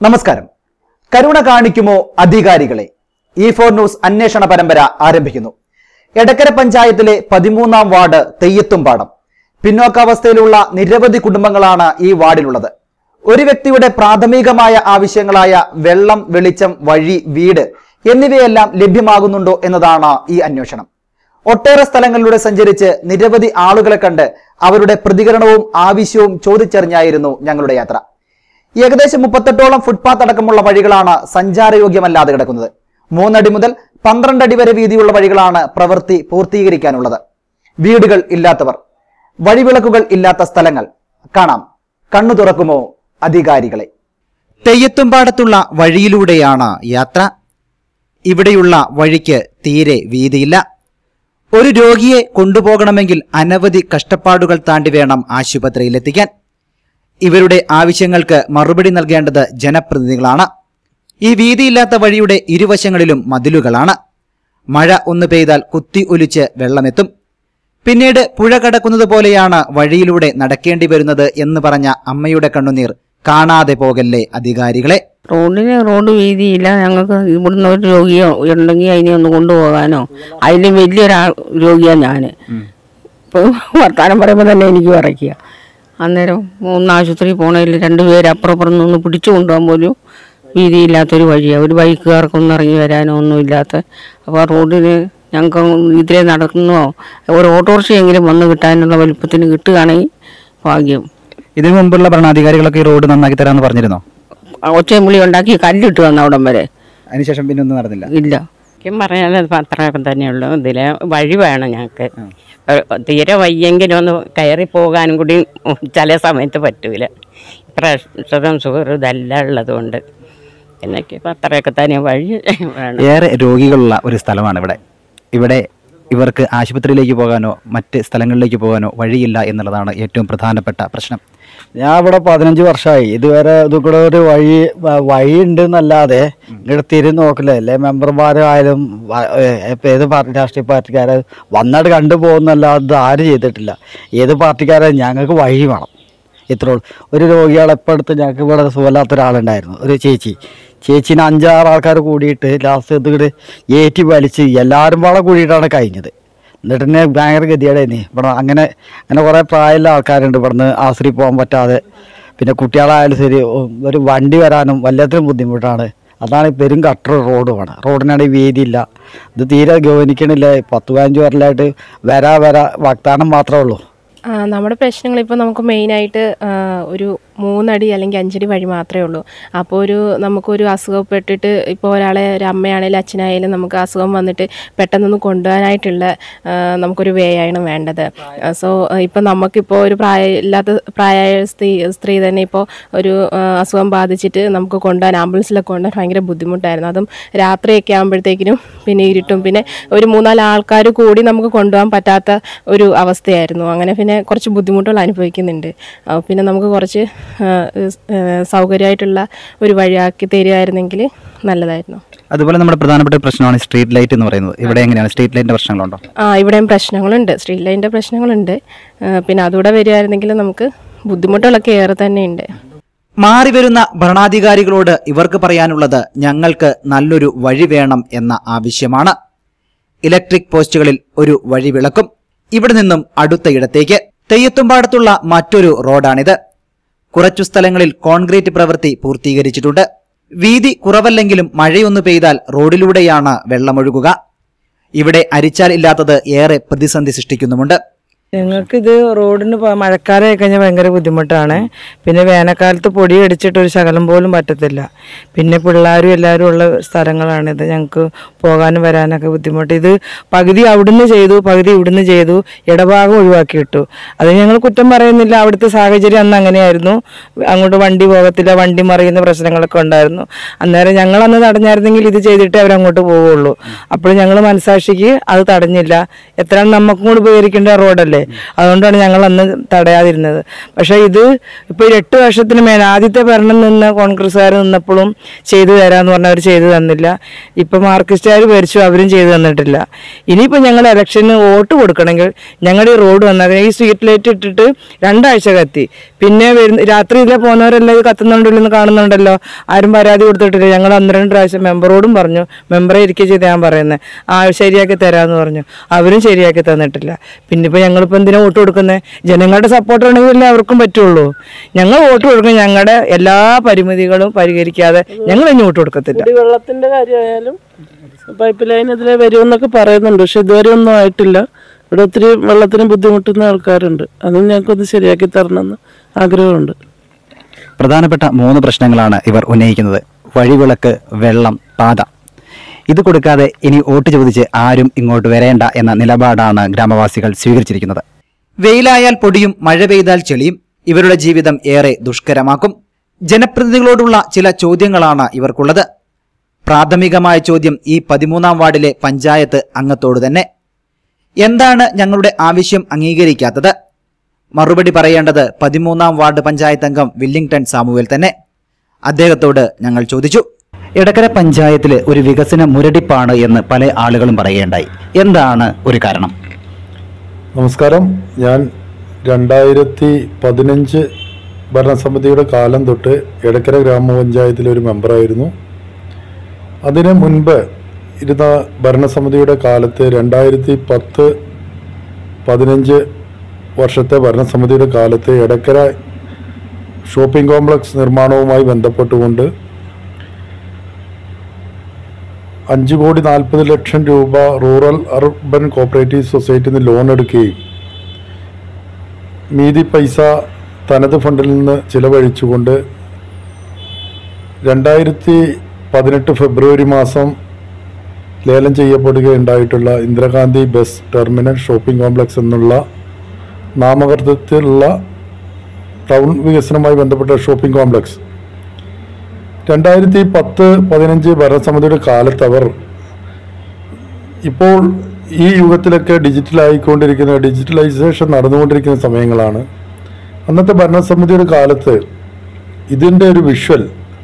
നമസ്കാരം. കരുണ കാണിക്കുമോ അധികാരികളെ? E4 news അന്വേഷണ പരമ്പര ആരംഭിക്കുന്നു. എടക്കര പഞ്ചായത്തിലെ 13-ാം വാർഡ് തെയ്യത്തുംപാടം. പിന്നോക്കാവസ്ഥയിലുള്ള നിരവധി കുടുംബങ്ങളാണ് ഈ വാർഡിലുള്ളത്. ഒരു വ്യക്തിയുടെ പ്രാഥമികമായ ആവശ്യങ്ങളായ വെള്ളം, വെളിച്ചം, വഴി, വീട് എന്നിവയെല്ലാം ലഭ്യമാകുന്നുണ്ടോ എന്നതാണ് ഈ അന്വേഷണം. ഒട്ടേറെ സ്ഥലങ്ങളിലൂടെ സഞ്ചരിച്ച് നിരവധി ആളുകളെ കണ്ട് അവരുടെ പ്രതികരണവും ആവശ്യവും ചോദിച്ചറിഞ്ഞായിരുന്നു ഞങ്ങളുടെ യാത്ര. ഏകദേശം 38ഓളം ഫുട്പാത്ത് അടക്കമുള്ള വഴികളാണ് സഞ്ചാരയോഗ്യമല്ലാതെ കിടക്കുന്നത്. 3 അടി മുതൽ 12 അടി വരെ വീതിയുള്ള വഴികളാണ് പ്രവൃത്തി പൂർത്തീകരിക്കാനുള്ളത്. വീടുകൾ ഇല്ലാത്തവർ, വഴിവിളക്കുകൾ ഇല്ലാത്ത സ്ഥലങ്ങൾ കാണാം. കണ്ണു തുറക്കുമോ അധികാരികളെ? തെയ്യത്തുംപാടത്തുള്ള വഴിയിലൂടെയാണ് യാത്ര. ഇവിടെയുള്ള വഴിക്ക് തീരെ വീതിയില്ല. ഒരു രോഗിയെ കൊണ്ടുപോകണമെങ്കിൽ അനവധി കഷ്ടപ്പാടുകൾ താണ്ടി വേണം ആശുപത്രിയിലെത്തിക്കാൻ. ഇവരുടെ ആവശ്യങ്ങൾക്ക് മറുപടി നൽകേണ്ടത് ജനപ്രതിനിധികളാണ്. ഈ വീതിയില്ലാത്ത വഴിയുടെ ഇരുവശങ്ങളിലും മതിലുകളാണ്. മഴ ഒന്ന് പെയ്താൽ കുത്തി ഒലിച്ച് വെള്ളമെത്തും. പിന്നീട് പുഴ കടക്കുന്നത് പോലെയാണ് വഴിയിലൂടെ നടക്കേണ്ടി വരുന്നത് എന്ന് പറഞ്ഞ അമ്മയുടെ കണ്ണുനീർ കാണാതെ പോകല്ലേ അധികാരികളെ. റോഡ് വീതിയില്ല. ഞങ്ങൾക്ക് ഇവിടുന്ന് ഒരു രോഗിയോ ഉണ്ടെങ്കിൽ അതിനെ ഒന്ന് കൊണ്ടുപോകാനോ, അതിൽ വലിയൊരാ രോഗിയാണ് ഞാൻ. ഇപ്പോൾ വർത്താനം പറയുമ്പോൾ തന്നെ എനിക്ക് വിറയ്ക്കുക. അന്നേരം ഒന്ന് ആശുപത്രി പോണതിൽ 2 പേര് അപ്പുറപ്പുറം നിന്ന് പിടിച്ചു കൊണ്ടുപോകാൻ പോലും വീതിയില്ലാത്തൊരു വഴിയാണ്. ഒരു ബൈക്കുകാർക്കൊന്നും ഇറങ്ങി വരാനോ ഒന്നും ഇല്ലാത്ത. അപ്പോൾ ആ റോഡിന് ഞങ്ങൾക്ക് ഇതിലേ നടക്കുന്നോ ഒരു ഓട്ടോറിക്ഷയെങ്കിലും വന്ന് കിട്ടാനുള്ള വലുപ്പത്തിന് കിട്ടുകയാണെങ്കിൽ ഭാഗ്യം. ഇതിനു മുമ്പുള്ള ഭരണാധികാരികളൊക്കെ ഈ റോഡ് നന്നാക്കി തരാമെന്ന് പറഞ്ഞിരുന്നോ? ഒച്ചയും ഉണ്ടാക്കി കല്ലിട്ട് വന്ന അവിടം വരെ. അതിനുശേഷം പിന്നെ ഒന്നും നടന്നില്ല. ഇല്ല. പറയാനത് അത്രയൊക്കെ തന്നെയുള്ളൂ. ഇതിലെ വഴി വേണം ഞങ്ങൾക്ക്. തീരെ വയ്യെങ്കിലും ഒന്ന് കയറി പോകാനും കൂടി ചില സമയത്ത് പറ്റൂല. പ്രഷറും ഷുഗറും ഇതെല്ലാം ഉള്ളതുകൊണ്ട് എനിക്ക് അത്രയൊക്കെ തന്നെ വഴി വേണം. ഏറെ രോഗികളുള്ള ഒരു സ്ഥലമാണ് ഇവിടെ ഇവർക്ക് ആശുപത്രിയിലേക്ക് പോകാനോ മറ്റ് സ്ഥലങ്ങളിലേക്ക് പോകാനോ വഴിയില്ല എന്നുള്ളതാണ് ഏറ്റവും പ്രധാനപ്പെട്ട പ്രശ്നം. ഞാൻ ഇവിടെ 15 വർഷമായി. ഇതുവരെ ഇതുകൂടെ ഒരു വഴി ഉണ്ട് എന്നല്ലാതെ ഇങ്ങോട്ട് തിരിഞ്ഞ് നോക്കില്ല. അല്ലേ മെമ്പർമാരായാലും ഏത് രാഷ്ട്രീയ പാർട്ടിക്കാരും വന്നിട്ട് കണ്ടുപോകുന്നല്ലാതെ ആരും ചെയ്തിട്ടില്ല. ഏത് പാർട്ടിക്കാരും ഞങ്ങൾക്ക് വഴി വേണം. ഇത്രേ ഉള്ളൂ. ഒരു രോഗികളെ എപ്പോൾ അടുത്ത് ഞങ്ങൾക്ക് ഇവിടെ സുഖമില്ലാത്ത ഒരാളുണ്ടായിരുന്നു, ഒരു ചേച്ചീനെ 5-6 ആൾക്കാർ കൂടിയിട്ട് ലാസ്റ്റ് ഇതിങ്ങോട്ട് ഏറ്റി വലിച്ച് എല്ലാവരും പാടെ കൂടിയിട്ടാണ് കഴിഞ്ഞത്. എന്നിട്ട് തന്നെ ഭയങ്കര ഗതികേടായിരുന്നു. ഇവിടെ അങ്ങനെ കുറേ പ്രായമുള്ള ആൾക്കാരുണ്ട് ഇവിടുന്ന് ആശ്രയി പോകാൻ പറ്റാതെ. പിന്നെ കുട്ടികളായാലും ശരി, ഒരു വണ്ടി വരാനും വല്ലത്തിനും ബുദ്ധിമുട്ടാണ്. അതാണ് പെരും കട്ടർ റോഡുമാണ്. റോഡിനാണെങ്കിൽ വീതിയില്ല. ഇത് തീരെ ഗവനിക്കണില്ല. 10-15 വർഷമായിട്ട് വരാ വാഗ്ദാനം മാത്രമേ ഉള്ളൂ. നമ്മുടെ പ്രശ്നങ്ങൾ ഇപ്പോൾ നമുക്ക് മെയിനായിട്ട് ഒരു 3 അടി അല്ലെങ്കിൽ 5 അടി വഴി മാത്രമേ ഉള്ളൂ. അപ്പോൾ നമുക്കൊരു അസുഖപ്പെട്ടിട്ട് ഇപ്പോൾ ഒരു അമ്മയാണെങ്കിലും അച്ഛനായാലും നമുക്ക് അസുഖം വന്നിട്ട് പെട്ടെന്നൊന്ന് കൊണ്ടുപോകാനായിട്ടുള്ള നമുക്കൊരു വേയാണ് വേണ്ടത്. സോ ഇപ്പോൾ നമുക്കിപ്പോൾ ഒരു പ്രായമായ സ്ത്രീ തന്നെ ഇപ്പോൾ ഒരു അസുഖം ബാധിച്ചിട്ട് നമുക്ക് കൊണ്ടുപോകാൻ ആംബുലൻസിലൊക്കെ കൊണ്ടുപോകാൻ ഭയങ്കര ബുദ്ധിമുട്ടായിരുന്നു. അതും രാത്രിയൊക്കെ ആകുമ്പോഴത്തേക്കിനും പിന്നെ ഇരുട്ടും പിന്നെ ഒരു 3-4 ആൾക്കാർ കൂടി നമുക്ക് കൊണ്ടുപോകാൻ പറ്റാത്ത ഒരു അവസ്ഥയായിരുന്നു. അങ്ങനെ പിന്നെ കുറച്ച് ബുദ്ധിമുട്ടുകൾ അനുഭവിക്കുന്നുണ്ട്. പിന്നെ നമുക്ക് കുറച്ച് സൗകര്യമായിട്ടുള്ള ഒരു വഴിയാക്കി തരികയായിരുന്നെങ്കിൽ നല്ലതായിരുന്നു. അതുപോലെ നമ്മുടെ പ്രധാനപ്പെട്ട പ്രശ്നമാണ് സ്ട്രീറ്റ് ലൈറ്റ് എന്ന് പറയുന്നത്. ഇവിടെ എങ്ങനെയാണ് സ്ട്രീറ്റ് ലൈറ്റിന്റെ പ്രശ്നങ്ങളുണ്ടോ? ഇവിടെയും പ്രശ്നങ്ങളുണ്ട്, സ്ട്രീറ്റ് ലൈറ്റിന്റെ പ്രശ്നങ്ങളുണ്ട്. പിന്നെ അതുകൂടെ വരികയായിരുന്നെങ്കിൽ നമുക്ക് ബുദ്ധിമുട്ടുകളൊക്കെ ഏറെ തന്നെയുണ്ട്. മാറി വരുന്ന ഭരണാധികാരികളോട് ഇവർക്ക് പറയാനുള്ളത് ഞങ്ങൾക്ക് നല്ലൊരു വഴി വേണം എന്ന ആവശ്യമാണ്. ഇലക്ട്രിക് പോസ്റ്റുകളിൽ ഒരു വഴി വിളക്കും. ഇവിടെ നിന്നും അടുത്തയിടത്തേക്ക് തെയ്യത്തുംപാടത്തുള്ള മറ്റൊരു റോഡാണിത്. കുറച്ചു സ്ഥലങ്ങളിൽ കോൺക്രീറ്റ് പ്രവൃത്തി പൂർത്തീകരിച്ചിട്ടുണ്ട്. വീതി കുറവല്ലെങ്കിലും മഴയൊന്നു പെയ്താൽ റോഡിലൂടെയാണ് വെള്ളമൊഴുകുക. ഇവിടെ അരിച്ചാൽ ഇല്ലാത്തത് ഏറെ പ്രതിസന്ധി സൃഷ്ടിക്കുന്നുമുണ്ട്. ഞങ്ങൾക്കിത് റോഡിന് മഴക്കാലമായി കഴിഞ്ഞാൽ ഭയങ്കര ബുദ്ധിമുട്ടാണ്. പിന്നെ വേനൽക്കാലത്ത് പൊടി അടിച്ചിട്ട് ഒരു ശകലം പോലും പറ്റത്തില്ല. പിന്നെ പിള്ളേരും എല്ലാവരും ഉള്ള സ്ഥലങ്ങളാണിത്. ഞങ്ങൾക്ക് പോകാനും വരാനൊക്കെ ബുദ്ധിമുട്ട്. ഇത് പകുതി അവിടുന്ന് ചെയ്തു, പകുതി ഇവിടുന്ന് ചെയ്തു, ഇടഭാഗം ഒഴിവാക്കി ഇട്ടു. അത് ഞങ്ങൾ കുറ്റം പറയുന്നില്ല. അവിടുത്തെ സാഹചര്യം അന്ന് അങ്ങനെയായിരുന്നു. അങ്ങോട്ട് വണ്ടി പോകത്തില്ല, വണ്ടി മറിയുന്ന പ്രശ്നങ്ങളൊക്കെ ഉണ്ടായിരുന്നു. അന്നേരം ഞങ്ങളന്ന് തടഞ്ഞായിരുന്നെങ്കിൽ ഇത് ചെയ്തിട്ട് അവരങ്ങോട്ട് പോവുള്ളൂ. അപ്പോൾ ഞങ്ങൾ മനസാക്ഷിക്ക് അത് തടഞ്ഞില്ല. എത്രയാണ് നമുക്കും കൂടി ഉപകരിക്കേണ്ട റോഡല്ലേ. അതുകൊണ്ടാണ് ഞങ്ങൾ അന്ന് തടയാതിരുന്നത്. പക്ഷേ ഇത് ഇപ്പോൾ 8 വർഷത്തിന് മേലെ ആദ്യത്തെ ഭരണം നിന്ന് കോൺഗ്രസ്സുകാർ നിന്നപ്പോഴും ചെയ്തു തരാമെന്ന് പറഞ്ഞാൽ അവർ ചെയ്തു തന്നില്ല. ഇപ്പം മാർക്സിസ്റ്റുകാർ ഭരിച്ചു, അവരും ചെയ്തു തന്നിട്ടില്ല. ഇനിയിപ്പോൾ ഞങ്ങൾ ഇലക്ഷന് വോട്ട് കൊടുക്കണമെങ്കിൽ ഞങ്ങളുടെ ഈ റോഡ് വന്നാൽ ഈ സ്ട്രീറ്റ് ലൈറ്റ് ഇട്ടിട്ട് 2 ആഴ്ച കത്തി, പിന്നെ രാത്രിയിലെ പോകുന്നവരെല്ലാം ഇത് കത്തുന്നുണ്ടല്ലോ എന്ന് കാണുന്നുണ്ടല്ലോ, ആരും പരാതി കൊടുത്തിട്ടില്ല. ഞങ്ങൾ 1-2 പ്രാവശ്യം മെമ്പറോടും പറഞ്ഞു, മെമ്പറെ ഇരിക്കുക ചെയ്ത് ഞാൻ പറയുന്നത് ശരിയാക്കി തരാമെന്ന് പറഞ്ഞു, അവരും ശരിയാക്കി തന്നിട്ടില്ല. പിന്നെ ഇപ്പോൾ ഞങ്ങളിപ്പോൾ എന്തിനാ വോട്ട് കൊടുക്കുന്നത്? ജനങ്ങളുടെ സപ്പോർട്ട് ഉണ്ടെങ്കിലല്ലേ അവർക്കും പറ്റുള്ളൂ. ഞങ്ങൾ വോട്ട് കൊടുക്കും, ഞങ്ങളുടെ എല്ലാ പരിമിതികളും പരിഹരിക്കാതെ ഞങ്ങൾ ഇനി വോട്ട് കൊടുക്കത്തില്ല. വെള്ളത്തിന്റെ കാര്യമായാലും പൈപ്പ് ലൈൻ ഇതിലെ വരുമെന്നൊക്കെ പറയുന്നുണ്ട്, പക്ഷെ ഇതുവരെ ഒന്നും ആയിട്ടില്ല. ഇവിടെ ഒത്തിരി വെള്ളത്തിന് ബുദ്ധിമുട്ടുന്ന ആൾക്കാരുണ്ട്, അതും ഞങ്ങൾക്കൊന്ന് ശരിയാക്കി തരണമെന്ന് ആഗ്രഹമുണ്ട്. പ്രധാനപ്പെട്ട 3 പ്രശ്നങ്ങളാണ് ഇവർ ഉന്നയിക്കുന്നത്: വഴിവിളക്ക്, വെള്ളം, പാത. ഇത് കൊടുക്കാതെ ഇനി വോട്ട് ചോദിച്ച് ആരും ഇങ്ങോട്ട് വരേണ്ട എന്ന നിലപാടാണ് ഗ്രാമവാസികൾ സ്വീകരിച്ചിരിക്കുന്നത്. വെയിലായാൽ പൊടിയും മഴ പെയ്താൽ ചെളിയും ഇവരുടെ ജീവിതം ഏറെ ദുഷ്കരമാക്കും. ജനപ്രതിനിധികളോടുള്ള ചില ചോദ്യങ്ങളാണ് ഇവർക്കുള്ളത്. പ്രാഥമികമായ ചോദ്യം ഈ 13-ാം വാർഡിലെ പഞ്ചായത്ത് അംഗത്തോട് തന്നെ: എന്താണ് ഞങ്ങളുടെ ആവശ്യം അംഗീകരിക്കാത്തത്? മറുപടി പറയേണ്ടത് 13-ാം വാർഡ് പഞ്ചായത്ത് അംഗം വില്ലിംഗ്ടൺ സാമുവേൽ തന്നെ. അദ്ദേഹത്തോട് ഞങ്ങൾ ചോദിച്ചു. എടക്കര പഞ്ചായത്തിൽ ഒരു വികസന മുരടിപ്പാണ് എന്ന് പല ആളുകളും പറയുകയുണ്ടായി. എന്താണ് ഒരു കാരണം? നമസ്കാരം. ഞാൻ 2015 ഭരണസമിതിയുടെ കാലം തൊട്ട് എടക്കര ഗ്രാമപഞ്ചായത്തിലെ ഒരു മെമ്പറായിരുന്നു. അതിന് മുൻപ് ഇരുന്ന ഭരണസമിതിയുടെ കാലത്ത് 2010-15 വർഷത്തെ ഭരണസമിതിയുടെ കാലത്ത് എടക്കര ഷോപ്പിംഗ് കോംപ്ലക്സ് നിർമ്മാണവുമായി ബന്ധപ്പെട്ടുകൊണ്ട് 5,40,00,000 രൂപ റൂറൽ അർബൻ കോപ്പറേറ്റീവ് സൊസൈറ്റിയിൽ നിന്ന് ലോൺ എടുക്കുകയും മീതി പൈസ തനത് ഫണ്ടിൽ നിന്ന് ചിലവഴിച്ചുകൊണ്ട് 2018 ഫെബ്രുവരി മാസം ലേലം ചെയ്യപ്പെടുകയുണ്ടായിട്ടുള്ള Indira Gandhi bus terminal shopping complex എന്നുള്ള നാമകരണത്തിലുള്ള ടൗൺ വികസനവുമായി ബന്ധപ്പെട്ട ഷോപ്പിംഗ് കോംപ്ലക്സ് 2010-15 ഭരണസമിതിയുടെ കാലത്ത് അവർ ഇപ്പോൾ ഈ യുഗത്തിലൊക്കെ ഡിജിറ്റലൈസേഷൻ നടന്നുകൊണ്ടിരിക്കുന്ന സമയങ്ങളാണ്. അന്നത്തെ ഭരണസമിതിയുടെ കാലത്ത് ഇതിൻ്റെ ഒരു വിഷ്വൽ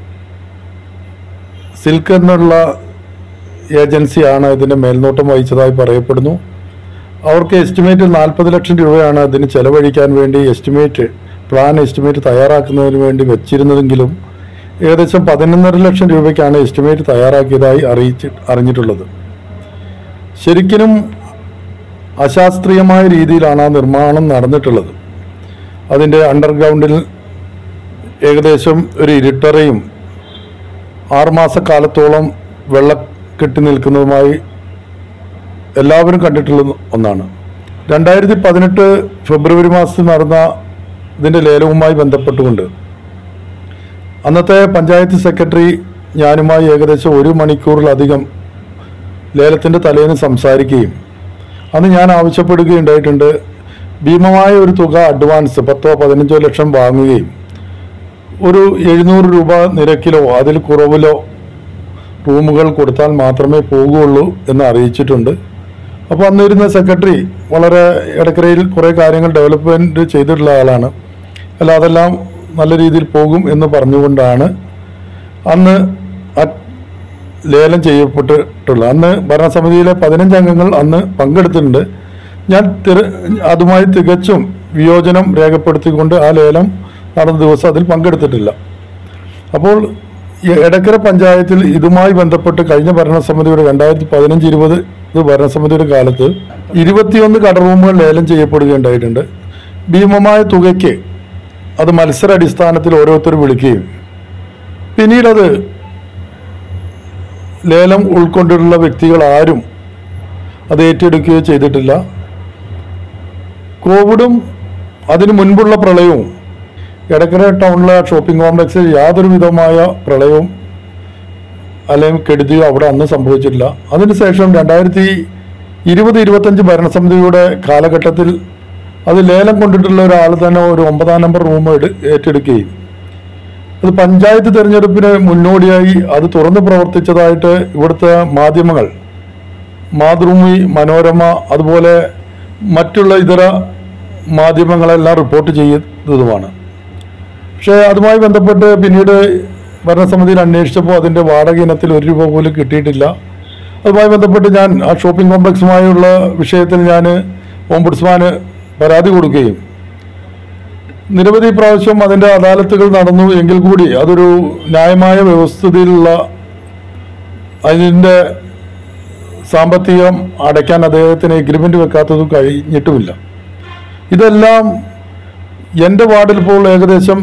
സിൽക്ക് എന്നുള്ള ഏജൻസിയാണ് ഇതിൻ്റെ മേൽനോട്ടം വഹിച്ചതായി പറയപ്പെടുന്നു. അവർക്ക് എസ്റ്റിമേറ്റ് 40 ലക്ഷം രൂപയാണ് അതിന് ചെലവഴിക്കാൻ വേണ്ടി പ്ലാൻ എസ്റ്റിമേറ്റ് തയ്യാറാക്കുന്നതിന് വേണ്ടി വെച്ചിരുന്നതെങ്കിലും ഏകദേശം 11.5 ലക്ഷം രൂപയ്ക്കാണ് എസ്റ്റിമേറ്റ് തയ്യാറാക്കിയതായി അറിഞ്ഞിട്ടുള്ളത്. ശരിക്കും അശാസ്ത്രീയമായ രീതിയിലാണ് ആ നിർമ്മാണം നടന്നിട്ടുള്ളത്. അതിൻ്റെ അണ്ടർഗ്രൗണ്ടിൽ ഏകദേശം ഒരു ഇരുട്ടറയും 6 മാസക്കാലത്തോളം വെള്ളം കെട്ടി നിൽക്കുന്നതുമായി എല്ലാവരും കണ്ടിട്ടുള്ള ഒന്നാണ്. 2018 ഫെബ്രുവരി മാസത്തിൽ നടന്ന ഇതിൻ്റെ ലേലവുമായി ബന്ധപ്പെട്ടുകൊണ്ട് അന്നത്തെ പഞ്ചായത്ത് സെക്രട്ടറി ഞാനുമായി ഏകദേശം 1 മണിക്കൂറിലധികം ലേലത്തിൻ്റെ തലേന്ന് സംസാരിക്കുകയും അന്ന് ഞാൻ ആവശ്യപ്പെടുകയുണ്ടായിട്ടുണ്ട്, ഭീമമായ ഒരു തുക അഡ്വാൻസ് 10-15 ലക്ഷം വാങ്ങുകയും ഒരു 700 രൂപ നിരക്കിലോ അതിൽ കുറവിലോ റൂമുകൾ കൊടുത്താൽ മാത്രമേ പോകുകയുള്ളൂ എന്ന് അറിയിച്ചിട്ടുണ്ട്. അപ്പോൾ അന്നിരുന്ന സെക്രട്ടറി വളരെ എടക്കരയിൽ കുറേ കാര്യങ്ങൾ ഡെവലപ്മെൻറ്റ് ചെയ്തിട്ടുള്ള ആളാണ്, അല്ല അതെല്ലാം നല്ല രീതിയിൽ പോകും എന്ന് പറഞ്ഞുകൊണ്ടാണ് അന്ന് ലേലം ചെയ്യപ്പെട്ടിട്ടുള്ളത്. അന്ന് ഭരണസമിതിയിലെ 15 അംഗങ്ങൾ അന്ന് പങ്കെടുത്തിട്ടുണ്ട്. ഞാൻ അതുമായി തികച്ചും വിയോജനം രേഖപ്പെടുത്തിക്കൊണ്ട് ആ ലേലം നടന്ന ദിവസം അതിൽ പങ്കെടുത്തിട്ടില്ല. അപ്പോൾ എടക്കര പഞ്ചായത്തിൽ ഇതുമായി ബന്ധപ്പെട്ട് കഴിഞ്ഞ ഭരണസമിതിയുടെ 2015-20 ഭരണസമിതിയുടെ കാലത്ത് 21 കടറൂമുകൾ ലേലം ചെയ്യപ്പെടുകയുണ്ടായിട്ടുണ്ട്. ഭീമമായ തുകയ്ക്ക് അത് മത്സരാടിസ്ഥാനത്തിൽ ഓരോരുത്തരും വിളിക്കുകയും പിന്നീടത് ലേലം ഉൾക്കൊണ്ടിട്ടുള്ള വ്യക്തികൾ ആരും അത് ഏറ്റെടുക്കുകയോ ചെയ്തിട്ടില്ല. കോവിഡും അതിനു മുൻപുള്ള പ്രളയവും എടക്കര ടൗണിലെ ഷോപ്പിംഗ് കോംപ്ലക്സിൽ യാതൊരു വിധമായ പ്രളയവും അല്ലെങ്കിൽ കെടുതിയോ അവിടെ അന്ന് സംഭവിച്ചിട്ടില്ല. അതിനുശേഷം 2020-25 ഭരണസമിതിയുടെ കാലഘട്ടത്തിൽ അത് ലേലം കൊണ്ടിട്ടുള്ള ഒരാൾ തന്നെ ഒരു 9-ാം നമ്പർ റൂം ഏറ്റെടുക്കുകയും അത് പഞ്ചായത്ത് തിരഞ്ഞെടുപ്പിന് മുന്നോടിയായി അത് തുറന്ന് പ്രവർത്തിച്ചതായിട്ട് ഇവിടുത്തെ മാധ്യമങ്ങൾ, മാതൃഭൂമി, മനോരമ, അതുപോലെ മറ്റുള്ള ഇതര മാധ്യമങ്ങളെല്ലാം റിപ്പോർട്ട് ചെയ്തതുമാണ്. പക്ഷേ അതുമായി ബന്ധപ്പെട്ട് പിന്നീട് ഭരണസമിതിയിൽ അന്വേഷിച്ചപ്പോൾ അതിൻ്റെ വാടക ഇനത്തിൽ 1 രൂപ പോലും കിട്ടിയിട്ടില്ല. അതുമായി ബന്ധപ്പെട്ട് ഞാൻ ആ ഷോപ്പിംഗ് കോംപ്ലക്സുമായുള്ള വിഷയത്തിൽ ഞാൻ ഓംബുഡ്സ്മാന് പരാതി കൊടുക്കുകയും നിരവധി പ്രാവശ്യം അതിൻ്റെ അദാലത്തുകൾ നടന്നു എങ്കിൽ കൂടി അതൊരു ന്യായമായ വ്യവസ്ഥിതിയിലുള്ള അതിൻ്റെ സാമ്പത്തികം അടയ്ക്കാൻ അദ്ദേഹത്തിന് എഗ്രിമെൻ്റ് വെക്കാത്തതും കഴിഞ്ഞിട്ടുമില്ല. ഇതെല്ലാം എൻ്റെ വാർഡിൽ ഇപ്പോൾ ഏകദേശം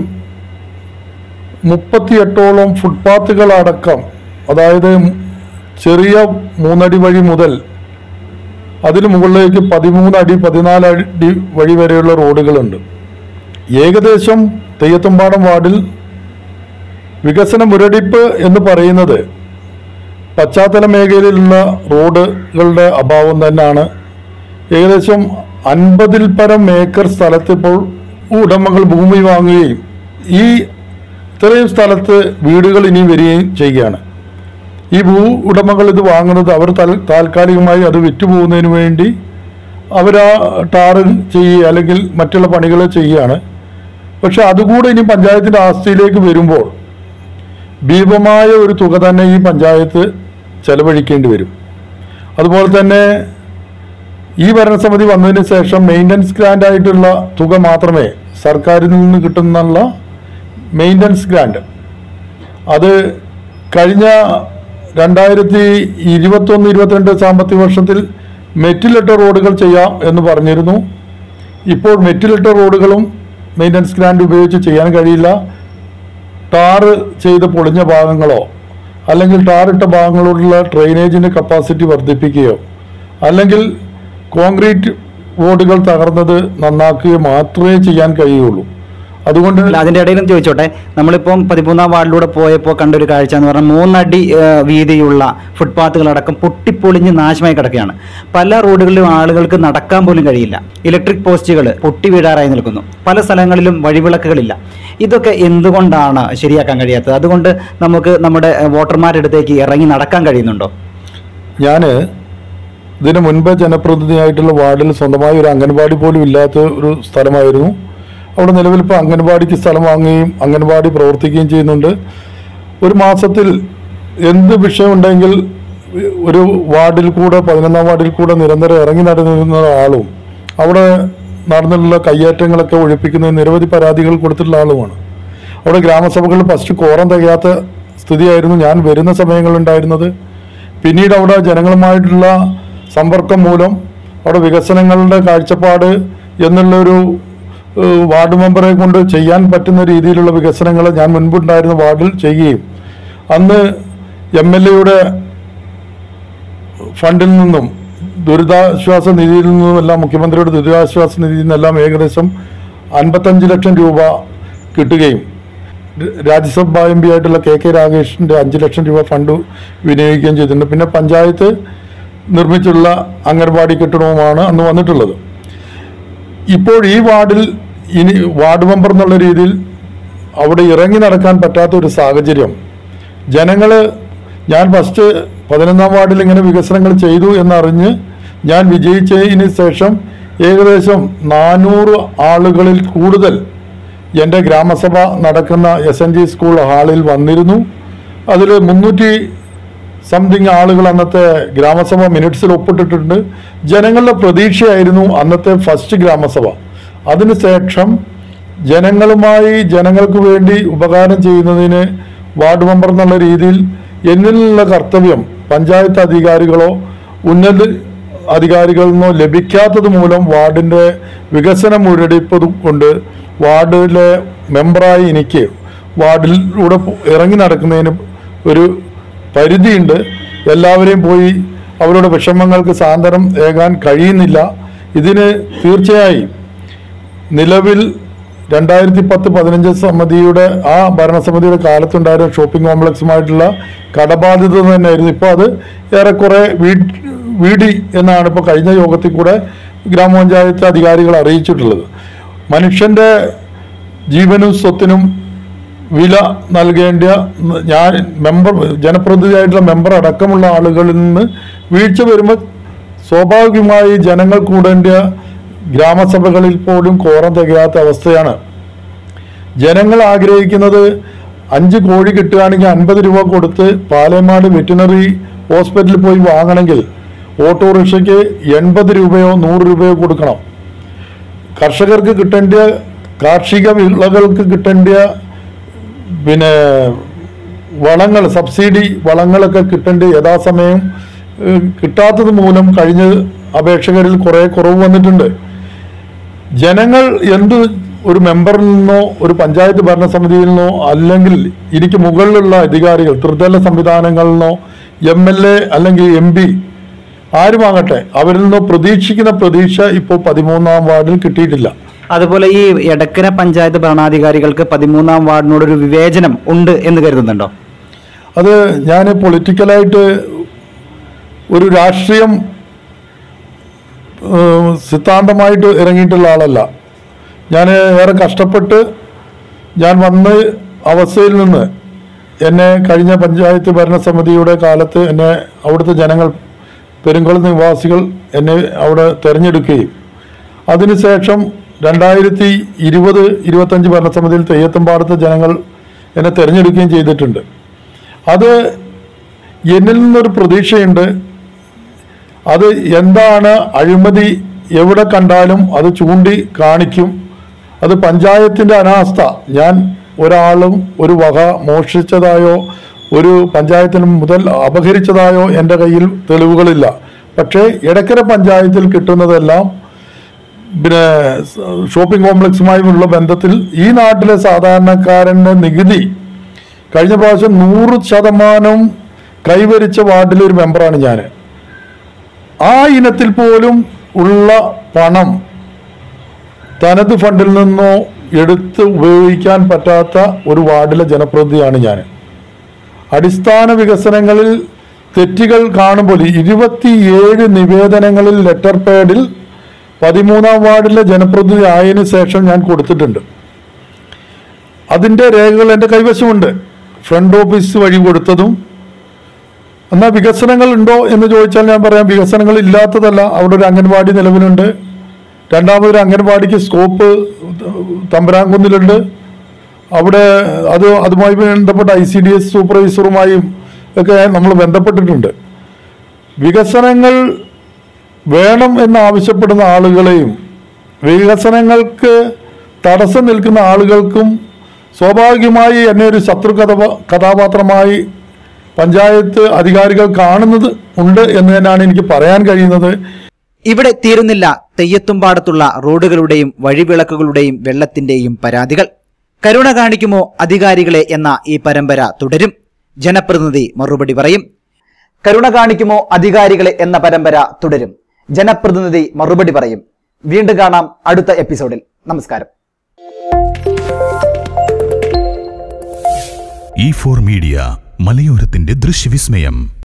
38ഓളം ഫുട്പാത്തുകളടക്കം, അതായത് ചെറിയ 3 അടി വഴി മുതൽ അതിന് മുകളിലേക്ക് 13 അടി 14 അടി വഴി വരെയുള്ള റോഡുകളുണ്ട്. ഏകദേശം തെയ്യത്തുംപാടം വാർഡിൽ വികസന മുരടിപ്പ് എന്ന് പറയുന്നത് പശ്ചാത്തല മേഖലയിലുള്ള റോഡുകളുടെ അഭാവം തന്നെയാണ്. ഏകദേശം 50-ൽ പരം ഏക്കർ സ്ഥലത്ത് ഇപ്പോൾ ഉടമകൾ ഭൂമി വാങ്ങുകയും ഈ ഇത്രയും സ്ഥലത്ത് വീടുകൾ ഇനി വരികയും ചെയ്യുകയാണ്. ഈ ഉടമകൾ ഇത് വാങ്ങുന്നത് അവർ താൽക്കാലികമായി അത് വിറ്റുപോകുന്നതിന് വേണ്ടി അവരാ ടാറ് ചെയ്യുക അല്ലെങ്കിൽ മറ്റുള്ള പണികൾ ചെയ്യുകയാണ്. പക്ഷെ അതുകൂടെ ഇനി പഞ്ചായത്തിൻ്റെ ആസ്തിയിലേക്ക് വരുമ്പോൾ ഭീമമായ ഒരു തുക തന്നെ ഈ പഞ്ചായത്ത് ചെലവഴിക്കേണ്ടി വരും. അതുപോലെ തന്നെ ഈ ഭരണസമിതി വന്നതിന് ശേഷം മെയിൻ്റനൻസ് ഗ്രാൻഡ് ആയിട്ടുള്ള തുക മാത്രമേ സർക്കാരിൽ നിന്ന് കിട്ടുന്നുള്ള മെയിൻ്റനൻസ് ഗ്രാൻഡ് അത് കഴിഞ്ഞ 2021-22 സാമ്പത്തിക വർഷത്തിൽ മെറ്റിലിട്ട റോഡുകൾ ചെയ്യാം എന്ന് പറഞ്ഞിരുന്നു. ഇപ്പോൾ മെറ്റിലിട്ട റോഡുകളും മെയിൻ്റനൻസ് ഗ്രാൻഡ് ഉപയോഗിച്ച് ചെയ്യാൻ കഴിയില്ല. ടാറ് ചെയ്ത് പൊളിഞ്ഞ ഭാഗങ്ങളോ അല്ലെങ്കിൽ ടാറിട്ട ഭാഗങ്ങളോടുള്ള ഡ്രെയിനേജിൻ്റെ കപ്പാസിറ്റി വർദ്ധിപ്പിക്കുകയോ അല്ലെങ്കിൽ കോൺക്രീറ്റ് റോഡുകൾ തകർന്നത് നന്നാക്കുകയോ മാത്രമേ ചെയ്യാൻ കഴിയുള്ളൂ. അതുകൊണ്ട് അതിൻ്റെ ഇടയിലും ചോദിച്ചോട്ടെ, നമ്മളിപ്പം 13-ാം വാർഡിലൂടെ പോയപ്പോൾ കണ്ടൊരു കാഴ്ച എന്ന് പറഞ്ഞാൽ 3 അടി വീതിയുള്ള ഫുട്പാത്തുകളടക്കം പൊട്ടിപ്പൊളിഞ്ഞ് നാശമായി കിടക്കുകയാണ്. പല റോഡുകളിലും ആളുകൾക്ക് നടക്കാൻ പോലും കഴിയില്ല. ഇലക്ട്രിക് പോസ്റ്റുകൾ പൊട്ടി വീഴാറായി നിൽക്കുന്നു. പല സ്ഥലങ്ങളിലും വഴിവിളക്കുകളില്ല. ഇതൊക്കെ എന്തുകൊണ്ടാണ് ശരിയാക്കാൻ കഴിയാത്തത്? അതുകൊണ്ട് നമുക്ക് നമ്മുടെ വോട്ടർമാരുടെ അടുത്തേക്ക് ഇറങ്ങി നടക്കാൻ കഴിയുന്നുണ്ടോ? ഞാൻ ഇതിന് മുൻപ് ജനപ്രതിനിധിയായിട്ടുള്ള വാർഡിൽ സ്വന്തമായി ഒരു അംഗൻവാടി പോലും ഇല്ലാത്ത ഒരു സ്ഥലമായിരുന്നു. അവിടെ നിലവിൽ ഇപ്പോൾ അംഗൻവാടിക്ക് സ്ഥലം വാങ്ങുകയും അംഗൻവാടി പ്രവർത്തിക്കുകയും ചെയ്യുന്നുണ്ട്. ഒരു മാസത്തിൽ എന്ത് വിഷയമുണ്ടെങ്കിൽ ഒരു വാർഡിൽ കൂടെ 11-ാം വാർഡിൽ കൂടെ നിരന്തരം ഇറങ്ങി നടന്നിരുന്ന ആളും അവിടെ നടന്നിട്ടുള്ള കയ്യേറ്റങ്ങളൊക്കെ ഒഴിപ്പിക്കുന്ന നിരവധി പരാതികൾ കൊടുത്തിട്ടുള്ള ആളുമാണ്. അവിടെ ഗ്രാമസഭകളിൽ ഫസ്റ്റ് കോറം തികയാത്ത സ്ഥിതിയായിരുന്നു ഞാൻ വരുന്ന സമയങ്ങളുണ്ടായിരുന്നത്. പിന്നീട് അവിടെ ജനങ്ങളുമായിട്ടുള്ള സമ്പർക്കം മൂലം അവിടെ വികസനങ്ങളുടെ കാഴ്ചപ്പാട് എന്നുള്ളൊരു വാർഡ് മെമ്പറെ കൊണ്ട് ചെയ്യാൻ പറ്റുന്ന രീതിയിലുള്ള വികസനങ്ങൾ ഞാൻ മുൻപുണ്ടായിരുന്ന വാർഡിൽ ചെയ്യുകയും അന്ന് MLAയുടെ ഫണ്ടിൽ നിന്നും ദുരിതാശ്വാസ നിധിയിൽ നിന്നുമെല്ലാം മുഖ്യമന്ത്രിയുടെ ദുരിതാശ്വാസ നിധിയിൽ നിന്നെല്ലാം ഏകദേശം 55 ലക്ഷം രൂപ കിട്ടുകയും രാജ്യസഭാ MP ആയിട്ടുള്ള KK രാഗേഷിൻ്റെ 5 ലക്ഷം രൂപ ഫണ്ട് വിനിയോഗിക്കുകയും ചെയ്തിട്ടുണ്ട്. പിന്നെ പഞ്ചായത്ത് നിർമ്മിച്ചുള്ള അംഗൻവാടി കെട്ടിടവുമാണ് അന്ന് വന്നിട്ടുള്ളത്. ഇപ്പോൾ ഈ വാർഡിൽ ഇനി വാർഡ് മെമ്പർ എന്നുള്ള രീതിയിൽ അവിടെ ഇറങ്ങി നടക്കാൻ പറ്റാത്ത ഒരു സാഹചര്യം ജനങ്ങൾ ഞാൻ ഫസ്റ്റ് 11-ാം വാർഡിൽ ഇങ്ങനെ വികസനങ്ങൾ ചെയ്തു എന്നറിഞ്ഞ് ഞാൻ വിജയിച്ചതിന് ശേഷം ഏകദേശം 400 ആളുകളിൽ കൂടുതൽ എൻ്റെ ഗ്രാമസഭ നടക്കുന്ന SNG സ്കൂൾ ഹാളിൽ വന്നിരുന്നു. അതിൽ 300 സംതിങ് ആളുകൾ അന്നത്തെ ഗ്രാമസഭ മിനിറ്റ്സിൽ ഒപ്പിട്ടിട്ടുണ്ട്. ജനങ്ങളുടെ പ്രതീക്ഷയായിരുന്നു അന്നത്തെ ഫസ്റ്റ് ഗ്രാമസഭ. അതിനുശേഷം ജനങ്ങളുമായി ജനങ്ങൾക്ക് വേണ്ടി ഉപകാരം ചെയ്യുന്നതിന് വാർഡ് മെമ്പർ എന്നുള്ള രീതിയിൽ എന്നിലുള്ള കർത്തവ്യം പഞ്ചായത്ത് അധികാരികളോ ഉന്നത അധികാരികളിൽ നിന്നോ ലഭിക്കാത്തത് മൂലം വാർഡിൻ്റെ വികസന മുരടിപ്പ് കൊണ്ട് വാർഡിലെ മെമ്പറായി എനിക്ക് വാർഡിലൂടെ ഇറങ്ങി നടക്കുന്നതിന് ഒരു പരിധിയുണ്ട്. എല്ലാവരെയും പോയി അവരുടെ വിഷമങ്ങൾക്ക് സാന്ത്വനം ഏകാൻ കഴിയുന്നില്ല. ഇതിന് തീർച്ചയായും നിലവിൽ 2010-15 സമിതിയുടെ ആ ഭരണസമിതിയുടെ കാലത്തുണ്ടായിരുന്ന ഷോപ്പിംഗ് കോംപ്ലക്സുമായിട്ടുള്ള കടബാധ്യത തന്നെയായിരുന്നു. ഇപ്പോൾ അത് ഏറെക്കുറെ വീടി എന്നാണ് ഇപ്പോൾ കഴിഞ്ഞ യോഗത്തിൽ കൂടെ ഗ്രാമപഞ്ചായത്ത് അധികാരികൾ അറിയിച്ചിട്ടുള്ളത്. മനുഷ്യൻ്റെ ജീവനും സ്വത്തിനും വില നൽകേണ്ട ഞാൻ ജനപ്രതിനിധിയായിട്ടുള്ള മെമ്പർ അടക്കമുള്ള ആളുകളിൽ നിന്ന് വീഴ്ച വരുമ്പോൾ സ്വാഭാവികമായി ജനങ്ങൾ കൂടേണ്ട ഗ്രാമസഭകളിൽ പോലും കോറം തികയാത്ത അവസ്ഥയാണ്. ജനങ്ങൾ ആഗ്രഹിക്കുന്നത് 5 കോഴി കിട്ടുകയാണെങ്കിൽ 50 രൂപ കൊടുത്ത് പാലേമാട് വെറ്റിനറി ഹോസ്പിറ്റലിൽ പോയി വാങ്ങണമെങ്കിൽ ഓട്ടോറിക്ഷയ്ക്ക് 80 രൂപയോ 100 രൂപയോ കൊടുക്കണം. കർഷകർക്ക് കിട്ടേണ്ട കാർഷിക വിളകൾക്ക് കിട്ടേണ്ട വളങ്ങൾ, സബ്സിഡി വളങ്ങളൊക്കെ കിട്ടേണ്ട യഥാസമയം കിട്ടാത്തത് മൂലം കഴിഞ്ഞ അപേക്ഷകരിൽ കുറേ കുറവ് വന്നിട്ടുണ്ട്. ജനങ്ങൾ ഒരു മെമ്പറിൽ നിന്നോ ഒരു പഞ്ചായത്ത് ഭരണസമിതിയിൽ നിന്നോ അല്ലെങ്കിൽ എനിക്ക് മുകളിലുള്ള അധികാരികൾ ത്രിതല സംവിധാനങ്ങളിൽ നിന്നോ MLA അല്ലെങ്കിൽ MP ആരുമാകട്ടെ അവരിൽ നിന്നോ പ്രതീക്ഷിക്കുന്ന പ്രതീക്ഷ ഇപ്പോൾ 13ാം വാർഡിൽ കിട്ടിയിട്ടില്ല. അതുപോലെ ഈ എടക്കര പഞ്ചായത്ത് ഭരണാധികാരികൾക്ക് 13ാം വാർഡിനോടൊരു വിവേചനം ഉണ്ട് എന്ന് കരുതുന്നുണ്ടോ? അത് ഞാൻ പൊളിറ്റിക്കലായിട്ട് ഒരു രാഷ്ട്രീയം സിദ്ധാന്തമായിട്ട് ഇറങ്ങിയിട്ടുള്ള ആളല്ല. ഞാൻ ഏറെ കഷ്ടപ്പെട്ട് ഞാൻ വന്ന അവസ്ഥയിൽ നിന്ന് എന്നെ കഴിഞ്ഞ പഞ്ചായത്ത് ഭരണസമിതിയുടെ കാലത്ത് എന്നെ അവിടുത്തെ ജനങ്ങൾ, പെരുങ്കുളം നിവാസികൾ എന്നെ അവിടെ തിരഞ്ഞെടുക്കുകയും അതിനുശേഷം 2020-25 ഭരണസമിതിയിൽ തെയ്യത്തുംപാടത്തെ ജനങ്ങൾ എന്നെ തിരഞ്ഞെടുക്കുകയും ചെയ്തിട്ടുണ്ട്. അത് എന്നിൽ നിന്നൊരു പ്രതീക്ഷയുണ്ട്. അത് എന്താണ് അഴിമതി എവിടെ കണ്ടാലും അത് ചൂണ്ടി കാണിക്കും. അത് പഞ്ചായത്തിൻ്റെ അനാസ്ഥ. ഞാൻ ഒരാളും ഒരു വക മോഷ്ടിച്ചതായോ ഒരു പഞ്ചായത്തിന് മുതൽ അപഹരിച്ചതായോ എൻ്റെ കയ്യിൽ തെളിവുകളില്ല. പക്ഷേ എടക്കര പഞ്ചായത്തിൽ കിട്ടുന്നതെല്ലാം ഷോപ്പിംഗ് കോംപ്ലക്സുമായുള്ള ബന്ധത്തിൽ ഈ നാട്ടിലെ സാധാരണക്കാരൻ്റെ നികുതി കഴിഞ്ഞ പ്രാവശ്യം 100% കൈവരിച്ച വാർഡിലെ ഒരു മെമ്പറാണ് ഞാൻ. ആ ഇനത്തിൽ പോലും ഉള്ള പണം തനത് ഫണ്ടിൽ നിന്നോ എടുത്ത് ഉപയോഗിക്കാൻ പറ്റാത്ത ഒരു വാർഡിലെ ജനപ്രതിനിധിയാണ് ഞാൻ. അടിസ്ഥാന വികസനങ്ങളിൽ തെറ്റുകൾ കാണുമ്പോൾ 27 നിവേദനങ്ങളിൽ ലെറ്റർ പാഡിൽ 13ാം വാർഡിലെ ജനപ്രതിനിധി ആയതിനു ശേഷം ഞാൻ കൊടുത്തിട്ടുണ്ട്. അതിൻ്റെ രേഖകൾ എൻ്റെ കൈവശമുണ്ട്. ഫ്രണ്ട് ഓഫീസ് വഴി കൊടുത്തതും. എന്നാൽ വികസനങ്ങൾ ഉണ്ടോ എന്ന് ചോദിച്ചാൽ ഞാൻ പറയാം, വികസനങ്ങൾ ഇല്ലാത്തതല്ല. അവിടെ ഒരു അംഗൻവാടി നിലവിലുണ്ട്. രണ്ടാമതൊരു അംഗൻവാടിക്ക് സ്കോപ്പ് തമ്പരാൻകുന്നിലുണ്ട്. അവിടെ അതുമായി ബന്ധപ്പെട്ട ICDS സൂപ്പർവൈസറുമായും ഒക്കെ നമ്മൾ ബന്ധപ്പെട്ടിട്ടുണ്ട്. വികസനങ്ങൾ വേണം എന്നാവശ്യപ്പെടുന്ന ആളുകളെയും വികസനങ്ങൾക്ക് തടസ്സം നിൽക്കുന്ന ആളുകൾക്കും സ്വാഭാവികമായി എന്നെ ഒരു ശത്രു കഥാപാത്രമായി പഞ്ചായത്ത് അധികാരികൾ കാണുന്നത് ഉണ്ട് എന്ന് തന്നെയാണ് എനിക്ക് പറയാൻ കഴിയുന്നത്. ഇവിടെ തീരുന്നില്ല തെയ്യത്തുംപാടത്തുള്ള റോഡുകളുടെയും വഴിവിളക്കുകളുടെയും വെള്ളത്തിന്റെയും പരാതികൾ. കരുണ കാണിക്കുമോ അധികാരികളെ എന്ന ഈ പരമ്പര തുടരും. ജനപ്രതിനിധി മറുപടി പറയും. കരുണ കാണിക്കുമോ അധികാരികളെ എന്ന പരമ്പര തുടരും. ജനപ്രതിനിധി മറുപടി പറയും. വീണ്ടും കാണാം അടുത്ത എപ്പിസോഡിൽ. നമസ്കാരം. E4 മീഡിയ, മലയോരത്തിന്റെ ദൃശ്യവിസ്മയം.